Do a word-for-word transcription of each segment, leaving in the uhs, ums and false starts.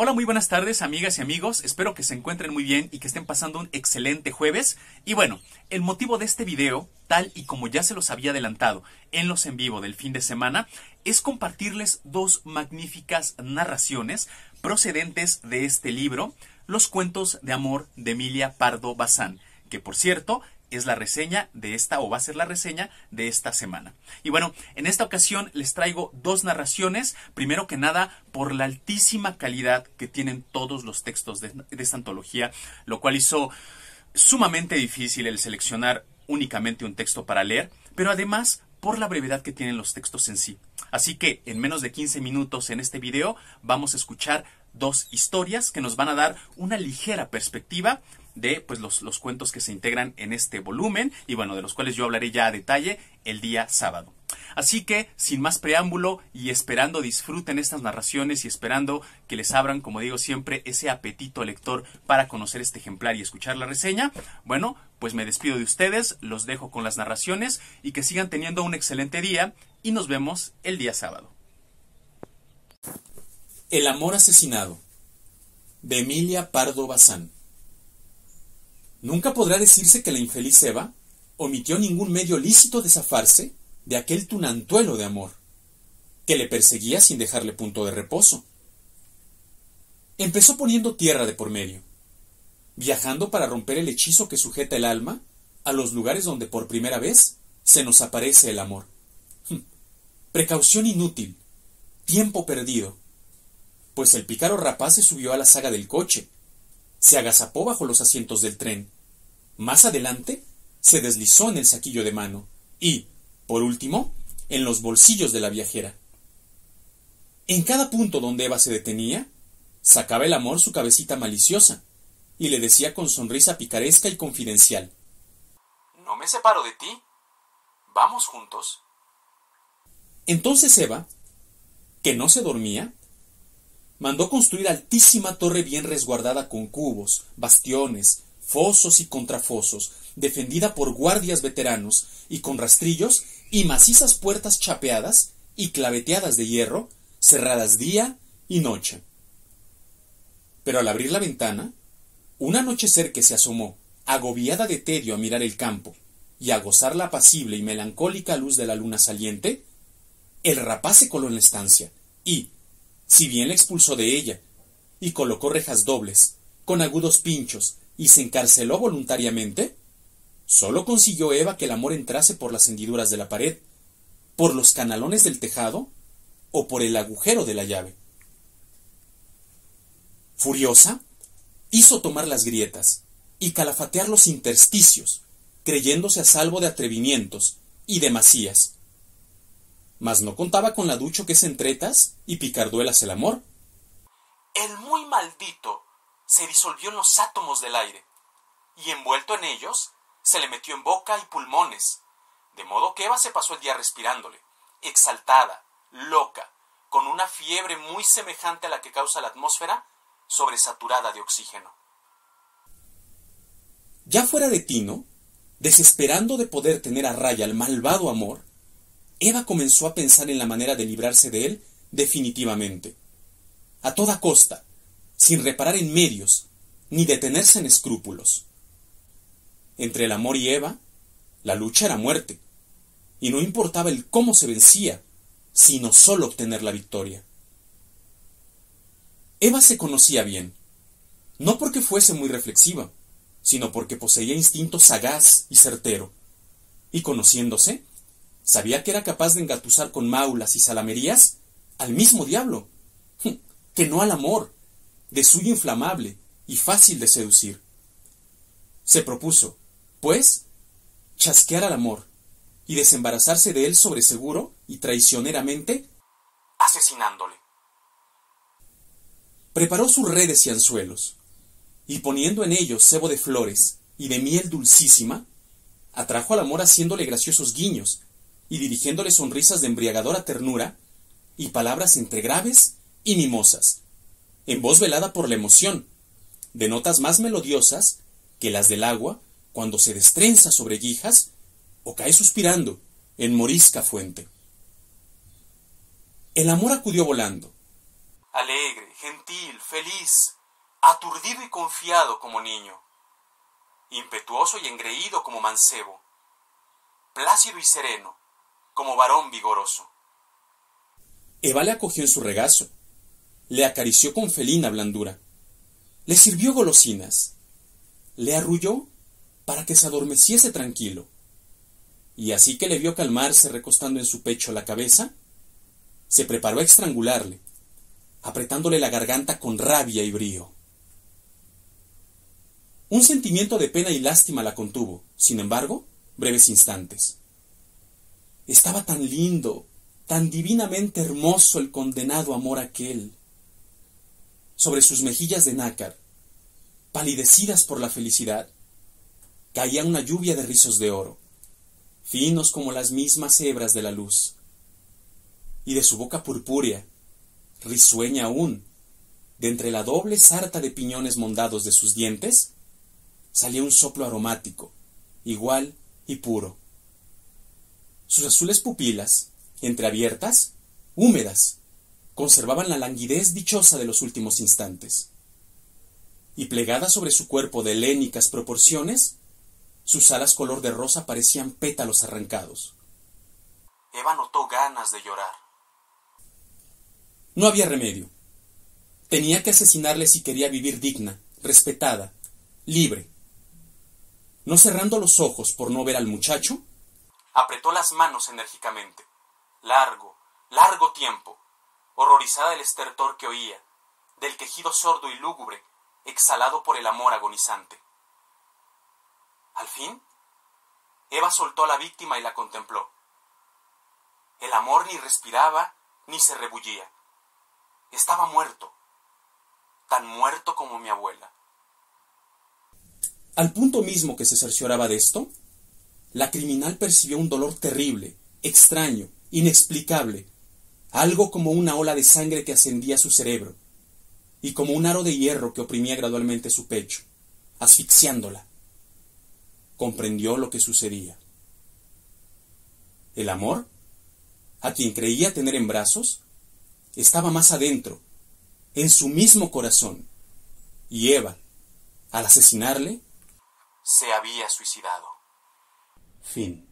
Hola, muy buenas tardes, amigas y amigos. Espero que se encuentren muy bien y que estén pasando un excelente jueves. Y bueno, el motivo de este video, tal y como ya se los había adelantado en los en vivo del fin de semana, es compartirles dos magníficas narraciones procedentes de este libro, Los cuentos de amor de Emilia Pardo Bazán, que por cierto es la reseña de esta, o va a ser la reseña de esta semana. Y bueno, en esta ocasión les traigo dos narraciones, primero que nada por la altísima calidad que tienen todos los textos de, de esta antología, lo cual hizo sumamente difícil el seleccionar únicamente un texto para leer, pero además por la brevedad que tienen los textos en sí. Así que en menos de quince minutos en este video vamos a escuchar dos historias que nos van a dar una ligera perspectiva de pues los, los cuentos que se integran en este volumen y bueno, de los cuales yo hablaré ya a detalle el día sábado. Así que, sin más preámbulo y esperando disfruten estas narraciones y esperando que les abran, como digo siempre, ese apetito lector para conocer este ejemplar y escuchar la reseña, bueno, pues me despido de ustedes, los dejo con las narraciones y que sigan teniendo un excelente día y nos vemos el día sábado. El amor asesinado, de Emilia Pardo Bazán. Nunca podrá decirse que la infeliz Eva omitió ningún medio lícito de zafarse de aquel tunantuelo de amor, que le perseguía sin dejarle punto de reposo. Empezó poniendo tierra de por medio, viajando para romper el hechizo que sujeta el alma a los lugares donde por primera vez se nos aparece el amor. Precaución inútil, tiempo perdido, pues el pícaro rapaz se subió a la saga del coche, se agazapó bajo los asientos del tren. Más adelante, se deslizó en el saquillo de mano y, por último, en los bolsillos de la viajera. En cada punto donde Eva se detenía, sacaba el amor su cabecita maliciosa y le decía con sonrisa picaresca y confidencial: «No me separo de ti. Vamos juntos». Entonces Eva, que no se dormía, mandó construir altísima torre bien resguardada con cubos, bastiones, fosos y contrafosos, defendida por guardias veteranos y con rastrillos y macizas puertas chapeadas y claveteadas de hierro, cerradas día y noche. Pero al abrir la ventana, un anochecer que se asomó, agobiada de tedio a mirar el campo y a gozar la apacible y melancólica luz de la luna saliente, el rapaz se coló en la estancia y, si bien la expulsó de ella, y colocó rejas dobles, con agudos pinchos, y se encarceló voluntariamente, sólo consiguió Eva que el amor entrase por las hendiduras de la pared, por los canalones del tejado, o por el agujero de la llave. Furiosa, hizo tomar las grietas, y calafatear los intersticios, creyéndose a salvo de atrevimientos y demasías. Mas no contaba con la ducho que es en tretas y picarduelas el amor. El muy maldito se disolvió en los átomos del aire, y envuelto en ellos, se le metió en boca y pulmones, de modo que Eva se pasó el día respirándole, exaltada, loca, con una fiebre muy semejante a la que causa la atmósfera, sobresaturada de oxígeno. Ya fuera de tino, desesperando de poder tener a raya al malvado amor, Eva comenzó a pensar en la manera de librarse de él definitivamente, a toda costa, sin reparar en medios, ni detenerse en escrúpulos. Entre el amor y Eva, la lucha era muerte, y no importaba el cómo se vencía, sino solo obtener la victoria. Eva se conocía bien, no porque fuese muy reflexiva, sino porque poseía instinto sagaz y certero, y conociéndose, sabía que era capaz de engatusar con maulas y salamerías al mismo diablo, que no al amor, de suyo inflamable y fácil de seducir. Se propuso, pues, chasquear al amor y desembarazarse de él sobre seguro y traicioneramente, asesinándole. Preparó sus redes y anzuelos, y poniendo en ellos cebo de flores y de miel dulcísima, atrajo al amor haciéndole graciosos guiños y dirigiéndole sonrisas de embriagadora ternura y palabras entre graves y mimosas, en voz velada por la emoción, de notas más melodiosas que las del agua cuando se destrenza sobre guijas o cae suspirando en morisca fuente. El amor acudió volando, alegre, gentil, feliz, aturdido y confiado como niño, impetuoso y engreído como mancebo, plácido y sereno como varón vigoroso. Eva le acogió en su regazo, le acarició con felina blandura, le sirvió golosinas, le arrulló para que se adormeciese tranquilo, y así que le vio calmarse recostando en su pecho la cabeza, se preparó a estrangularle, apretándole la garganta con rabia y brío. Un sentimiento de pena y lástima la contuvo, sin embargo, breves instantes. Estaba tan lindo, tan divinamente hermoso el condenado amor aquel. Sobre sus mejillas de nácar, palidecidas por la felicidad, caía una lluvia de rizos de oro, finos como las mismas hebras de la luz. Y de su boca purpúrea, risueña aún, de entre la doble sarta de piñones mondados de sus dientes, salía un soplo aromático, igual y puro. Sus azules pupilas, entreabiertas, húmedas, conservaban la languidez dichosa de los últimos instantes. Y plegadas sobre su cuerpo de helénicas proporciones, sus alas color de rosa parecían pétalos arrancados. Eva notó ganas de llorar. No había remedio. Tenía que asesinarle si quería vivir digna, respetada, libre. No cerrando los ojos por no ver al muchacho, apretó las manos enérgicamente. Largo, largo tiempo, horrorizada del estertor que oía, del quejido sordo y lúgubre, exhalado por el amor agonizante. Al fin, Eva soltó a la víctima y la contempló. El amor ni respiraba ni se rebullía. Estaba muerto, tan muerto como mi abuela. Al punto mismo que se cercioraba de esto, la criminal percibió un dolor terrible, extraño, inexplicable, algo como una ola de sangre que ascendía a su cerebro, y como un aro de hierro que oprimía gradualmente su pecho, asfixiándola. Comprendió lo que sucedía. El amor, a quien creía tener en brazos, estaba más adentro, en su mismo corazón, y Eva, al asesinarle, se había suicidado. Fin.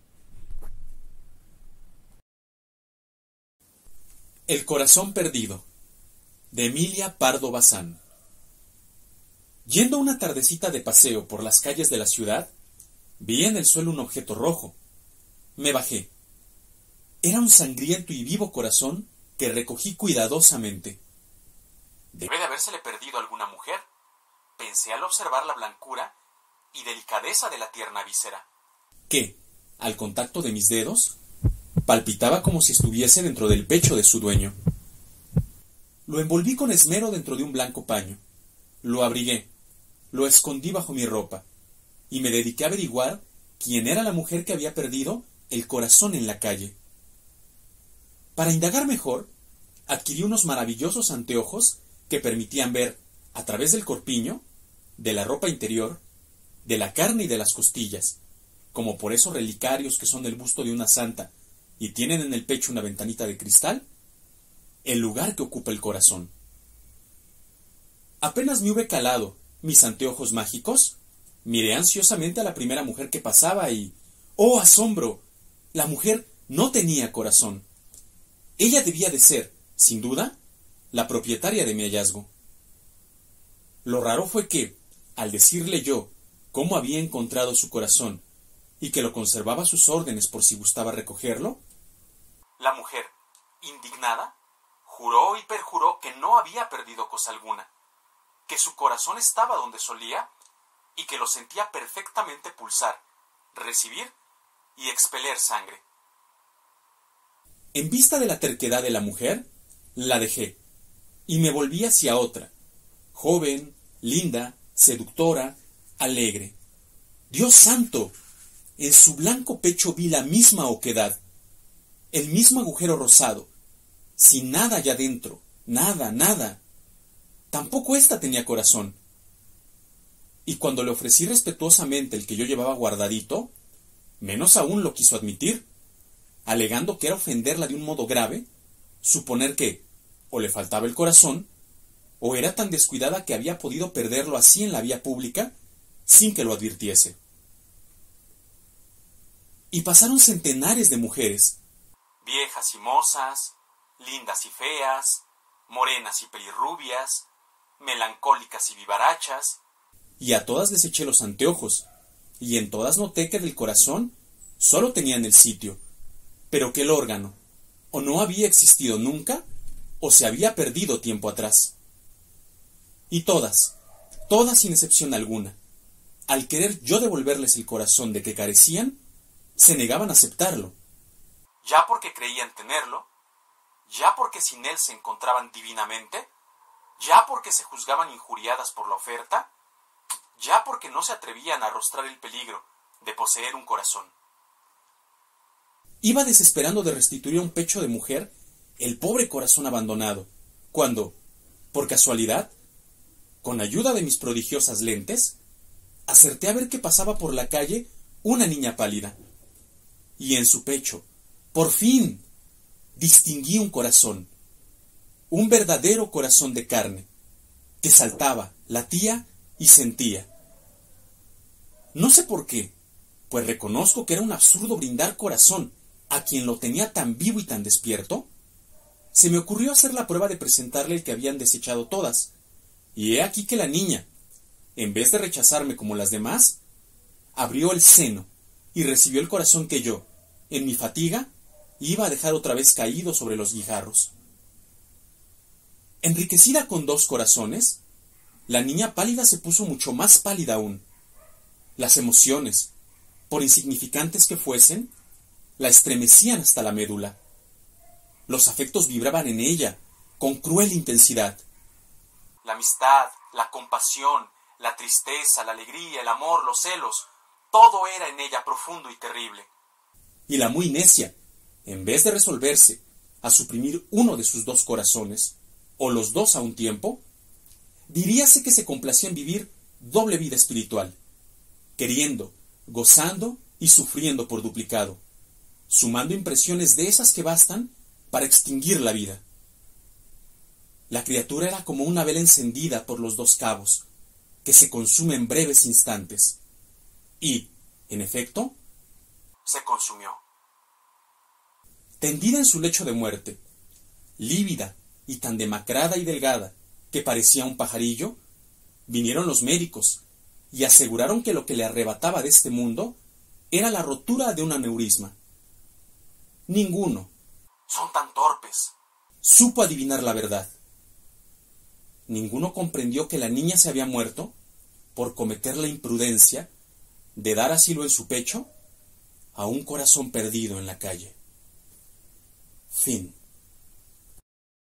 El corazón perdido, de Emilia Pardo Bazán. Yendo una tardecita de paseo por las calles de la ciudad, vi en el suelo un objeto rojo. Me bajé. Era un sangriento y vivo corazón que recogí cuidadosamente. Debe de habérsele perdido a alguna mujer, pensé al observar la blancura y delicadeza de la tierna víscera, que, al contacto de mis dedos, palpitaba como si estuviese dentro del pecho de su dueño. Lo envolví con esmero dentro de un blanco paño, lo abrigué, lo escondí bajo mi ropa, y me dediqué a averiguar quién era la mujer que había perdido el corazón en la calle. Para indagar mejor, adquirí unos maravillosos anteojos que permitían ver, a través del corpiño, de la ropa interior, de la carne y de las costillas, como por esos relicarios que son del busto de una santa y tienen en el pecho una ventanita de cristal, el lugar que ocupa el corazón. Apenas me hube calado mis anteojos mágicos, miré ansiosamente a la primera mujer que pasaba y, ¡oh asombro!, la mujer no tenía corazón. Ella debía de ser, sin duda, la propietaria de mi hallazgo. Lo raro fue que, al decirle yo cómo había encontrado su corazón y que lo conservaba a sus órdenes por si gustaba recogerlo, la mujer, indignada, juró y perjuró que no había perdido cosa alguna, que su corazón estaba donde solía y que lo sentía perfectamente pulsar, recibir y expeler sangre. En vista de la terquedad de la mujer, la dejé y me volví hacia otra, joven, linda, seductora, alegre. ¡Dios santo! En su blanco pecho vi la misma oquedad, el mismo agujero rosado, sin nada allá dentro, nada, nada. Tampoco ésta tenía corazón. Y cuando le ofrecí respetuosamente el que yo llevaba guardadito, menos aún lo quiso admitir, alegando que era ofenderla de un modo grave, suponer que o le faltaba el corazón o era tan descuidada que había podido perderlo así en la vía pública sin que lo advirtiese. Y pasaron centenares de mujeres, viejas y mozas, lindas y feas, morenas y pelirrubias, melancólicas y vivarachas, y a todas les eché los anteojos, y en todas noté que del corazón solo tenían el sitio, pero que el órgano o no había existido nunca, o se había perdido tiempo atrás. Y todas, todas sin excepción alguna, al querer yo devolverles el corazón de que carecían, se negaban a aceptarlo. Ya porque creían tenerlo, ya porque sin él se encontraban divinamente, ya porque se juzgaban injuriadas por la oferta, ya porque no se atrevían a arrostrar el peligro de poseer un corazón. Iba desesperando de restituir a un pecho de mujer el pobre corazón abandonado, cuando, por casualidad, con ayuda de mis prodigiosas lentes, acerté a ver que pasaba por la calle una niña pálida, y en su pecho, por fin, distinguí un corazón, un verdadero corazón de carne, que saltaba, latía y sentía. No sé por qué, pues reconozco que era un absurdo brindar corazón a quien lo tenía tan vivo y tan despierto. Se me ocurrió hacer la prueba de presentarle el que habían desechado todas, y he aquí que la niña, en vez de rechazarme como las demás, abrió el seno y recibió el corazón que yo, en mi fatiga, iba a dejar otra vez caído sobre los guijarros. Enriquecida con dos corazones, la niña pálida se puso mucho más pálida aún. Las emociones, por insignificantes que fuesen, la estremecían hasta la médula. Los afectos vibraban en ella con cruel intensidad. La amistad, la compasión, la tristeza, la alegría, el amor, los celos, todo era en ella profundo y terrible. Y la muy necia, en vez de resolverse a suprimir uno de sus dos corazones, o los dos a un tiempo, diríase que se complacía en vivir doble vida espiritual, queriendo, gozando y sufriendo por duplicado, sumando impresiones de esas que bastan para extinguir la vida. La criatura era como una vela encendida por los dos cabos, que se consume en breves instantes, y, en efecto, se consumió. Tendida en su lecho de muerte, lívida y tan demacrada y delgada que parecía un pajarillo, vinieron los médicos y aseguraron que lo que le arrebataba de este mundo era la rotura de un aneurisma. Ninguno, son tan torpes, supo adivinar la verdad. Ninguno comprendió que la niña se había muerto por cometer la imprudencia de dar asilo en su pecho a un corazón perdido en la calle. Fin.